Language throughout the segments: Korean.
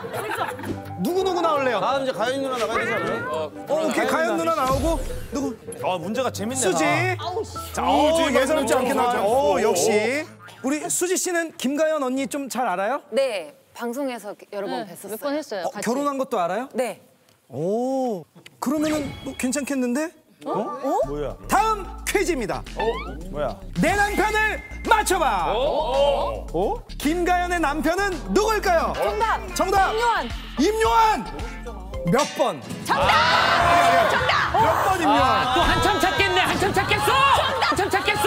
누구 나올래요? 다음 이제 가연 누나 나가야 되잖아요. 오케이, 가연 누나 나오고 누구? 문제가 재밌네. 수지. 자, 예사롭지 않게 나와요. 역시. 우리 수지 씨는 김가연 언니 좀 잘 알아요? 네, 방송에서 여러 번 뵀었어요. 몇 번 했어요. 같이. 결혼한 것도 알아요? 네. 오, 그러면은 뭐 괜찮겠는데? 뭐야? 다음 퀴즈입니다. 뭐야? 내 남편을 맞춰봐. 김가연의 남편은 누구일까요? 정답. 임요한. 몇 번? 정답. 몇 번 임요한? 또 한참 찾겠네. 한참 찾겠어. 한참 찾겠어.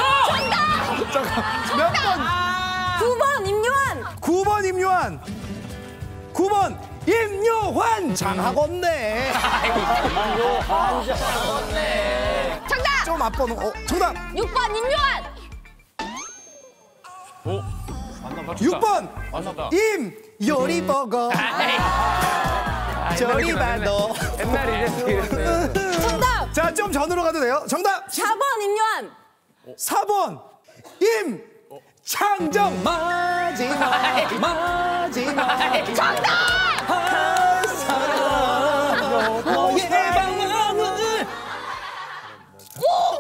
몇 번? 9번 임요한. 9번 임요한. 9번 임요환. 장하건네. 정답. 좀 앞번호. 정답. 6번 임요한. 6번 임요리버거. 저리 봐도. 정답. 자, 좀 전으로 가도 돼요. 정답. 4번 임요한. 4번 임창정. 마지막 정답. 한 사람 너의 방황을 5번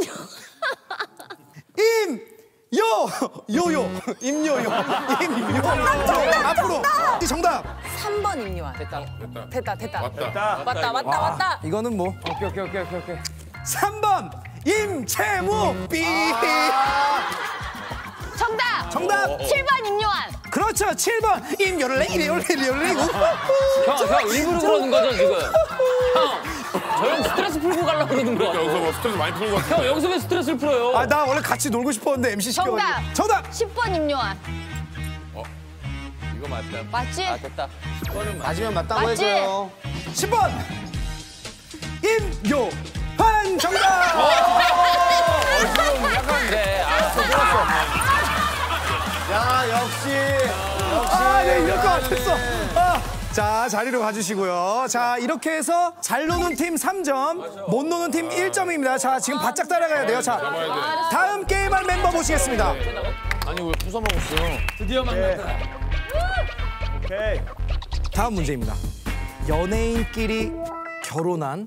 임요한. 임요요 앞으로 정답. 3번 임요한. 됐다. 왔다. 이거는 뭐 오케이. 3번 임채무 삐. 정답 7번 임요한. 그렇죠. 7번 임요를래 이래요래 형 일부러 그러는 거죠 지금? 형, 저 형 스트레스 풀고 가려고 그러는 거야. 여기서 뭐 스트레스 많이 푸는 것 같아. 형 여기서 왜 스트레스를 풀어요? 나 원래 같이 놀고 싶었는데 MC 시켜가지고. 정답 10번 임요한. 이거 맞다. 맞지? 됐다. 맞으면 맞다고 맞지? 해줘요. 10번 임요한. 정답. 약간 그래. 야, 역시. 네, 이럴 것 같았어. 자, 자리로 가주시고요. 자, 이렇게 해서 잘 노는 팀 3점, 못 노는 팀 1점입니다. 자, 지금 바짝 따라가야 돼요. 자, 다음 게임할 멤버 모시겠습니다. 아니, 왜 부숴 먹었어요? 드디어 만났다. 오케이. 다음 문제입니다. 연예인끼리 결혼한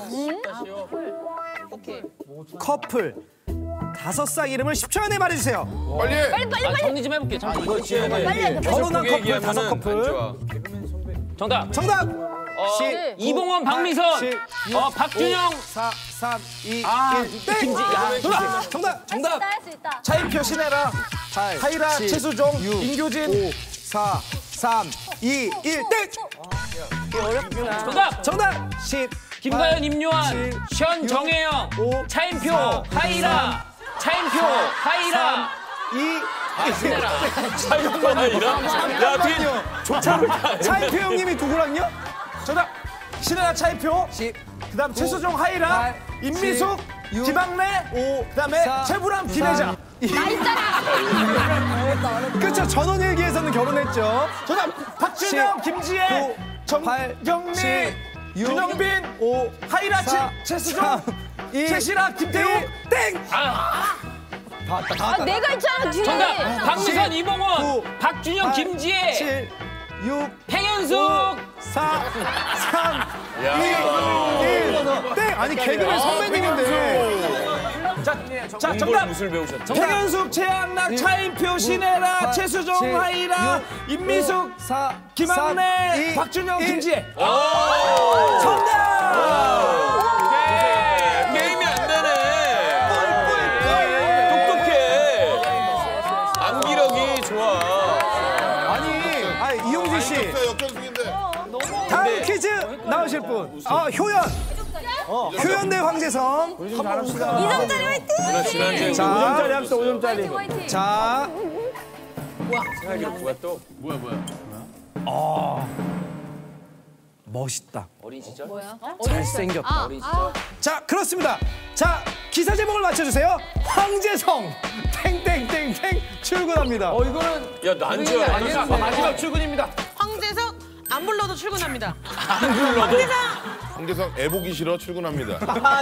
커플 5쌍 이름을 10초 안에 말해주세요. 빨리. 정리 좀 해볼게. 잠깐만. 결혼한 커플 5커플. 정답. 정답. 이봉원, 박미선, 박준영. 4, 3, 2, 1, 땡! 정답. 정답. 할 수 있다. 차인표, 신혜라, 8, 하이라, 7, 최수종, 6, 임교진. 5, 4, 3, 2, 1, 땡! 정답. 정답. 10, 김가연, 임요한, 7, 션, 정혜영, 5, 차인표, 4, 하이라, 차인표, 하이라. 2, 야, 뒤에 차인표 형님이 누구랑요? 정답. 신혜라, 차인표. 10, 그다음 최수종, 하이라, 8, 임미숙, 6, 김학래. 5, 그다음에 4, 최불암, 김혜자. 나 있잖아. 그렇죠. 전원일기에서는 결혼했죠. 정답. 박준영, 10, 김지혜, 9, 8, 정경미, 7, 6, 윤영빈, 5, 하이라, 4, 최수종, 2, 최시라, 김태우. 땡! 내가 있잖아 뒤에. 정답. 박미선, 10, 이봉원, 9, 박준영, 8, 김지혜, 7, 6, 팽현숙. 4, 3, 2, 1, 땡! 아니, 개그맨 선배님인데. 자, 정답. 무술 배우셨죠? 백현숙, 최양락, 차인표, 신혜라, 8, 최수종, 7, 하이라, 6, 임미숙, 4, 김학래, 3, 2, 박준영, 1. 김지혜. 게임이 안 되네. 똑똑해. 암기력이 좋아. 아니, 이용진 씨. 역전승인데. 다음 퀴즈 나오실 분. 효연. 효연 대 황재성. 2점짜리 화이팅! 지난주에 자, 5점짜리 합시다, 5점짜리. 화이팅. 자, 뭐야 또? 멋있다. 어린 시절? 잘생겼다. 어린 시절? 자, 그렇습니다. 자, 기사 제목을 맞춰주세요. 황재성 땡땡땡땡 출근합니다. 이거는 야, 난주야. 마지막 출근입니다. 황재석 안 불러도 출근합니다. 황재성 애 보기 싫어 출근합니다.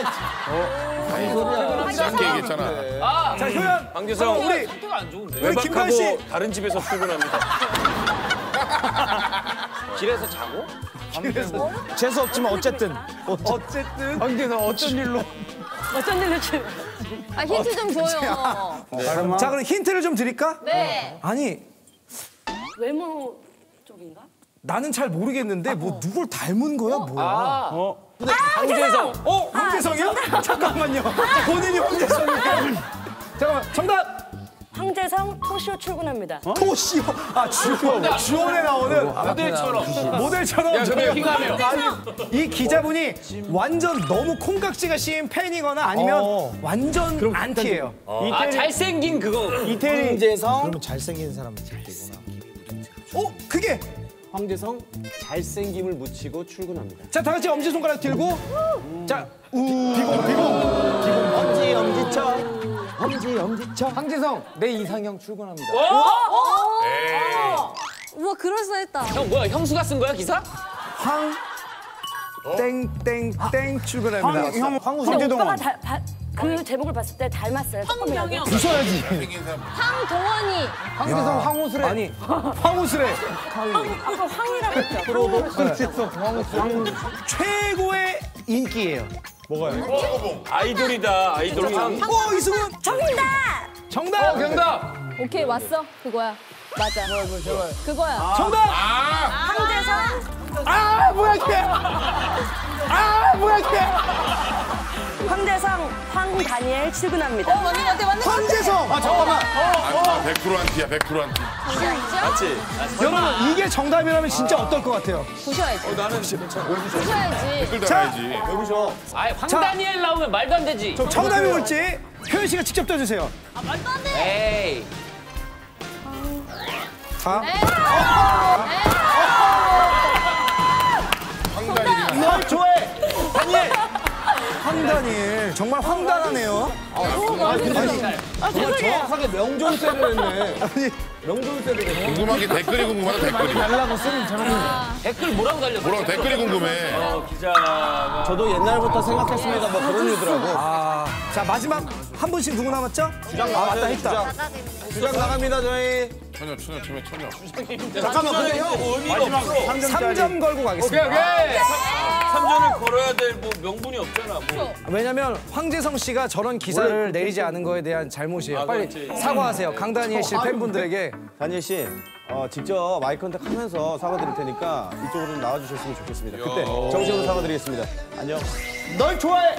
짧게 얘기했잖아. 자, 효연. 황재성 우리 상태가 안 좋은데. 우리 김가연 씨. 다른 집에서 출근합니다. 길에서 자고? 재수 없지만 어쨌든. 황재성 어쩐 일로? 어쩐 일로 출? 아 힌트 좀 줘요. 자, 그럼 힌트를 좀 드릴까? 네. 아니, 외모 쪽인가? 나는 잘 모르겠는데 뭐 누굴 닮은 거야, 뭐야? 황재성. 황재성이요? 잠깐만요. 본인이 황재성이에요. 잠깐만, 정답! 황재성 토쇼 출근합니다. 토시요. 아, 주원에 나오는 모델처럼. 이 기자분이 완전 너무 콩깍지가 씌인 팬이거나 아니면 완전 안티예요. 아, 잘생긴 그거. 이태리. 황재성. 그러면 잘생긴 사람은 잘 되구나. 그게. 황재성 잘생김을 묻히고 출근합니다. 자, 다 같이 엄지손가락 들고. 자, 엄지쳐. 황재성 내 이상형 출근합니다. 우와 그럴싸했다. 형 뭐야? 형수가 쓴 거야 기사? 땡땡땡 출근합니다. 오빠가 그 제목을 봤을 때 닮았어요. 황명영. 부숴야지. 황동원이. 황재성 황우슬의 아니, 황우슬의 아까 황이라고 했죠. 최고의 인기예요. 아이돌이다. 아이돌 상. 이승훈. 정답. 정답. 정답. 오케이 왔어. 그거야. 맞아. 그거야. 정답. 황재성. 뭐야 이게. 황재성 황다니엘 출근합니다. 맞네. 황재성. 잠깐만. 100% 안티야, 100% 안티. 맞지? 여러분, 이게 정답이라면 진짜 어떨 것 같아요? 보셔야지. 나는 괜찮아. 보셔야지. 댓글 달아야지. 아, 황다니엘 나오면 말도 안 되지. 정답이 뭘지 효연 씨가 직접 떠주세요. 말도 안 돼. 에이. 자, 황달이긴 널 좋아해. 다니엘. 황다니엘. 정말 황당하네요. 정확하게 명존세를 했네. 명존세를 했네. 궁금한 게 댓글이 궁금하다, 댓글이. 달라고 쓰는 저는 댓글 뭐라고 달렸어? 뭐라고 댓글이 궁금해. 기자가. 저도 옛날부터 생각했습니다. 뭐 그런 일더라고. 자, 마지막 한 분씩 누구 남았죠? 주장 나왔다 했다. 주장 나갑니다 저희. 처녀. 잠깐만 근데 형. 의미가 없어. 3점 걸고 가겠습니다. 오케이. 3점을 걸어야 될 뭐 명분이 없잖아. 뭐. 왜냐면 황재성 씨가 저런 기사를 내리지 않은 거에 대한 잘못이에요. 빨리 사과하세요. 강다니엘 씨 팬분들에게. 다니엘 씨, 직접 마이크 컨택하면서 사과드릴 테니까 이쪽으로 좀 나와주셨으면 좋겠습니다. 그때 정식으로 사과드리겠습니다. 안녕. 널 좋아해.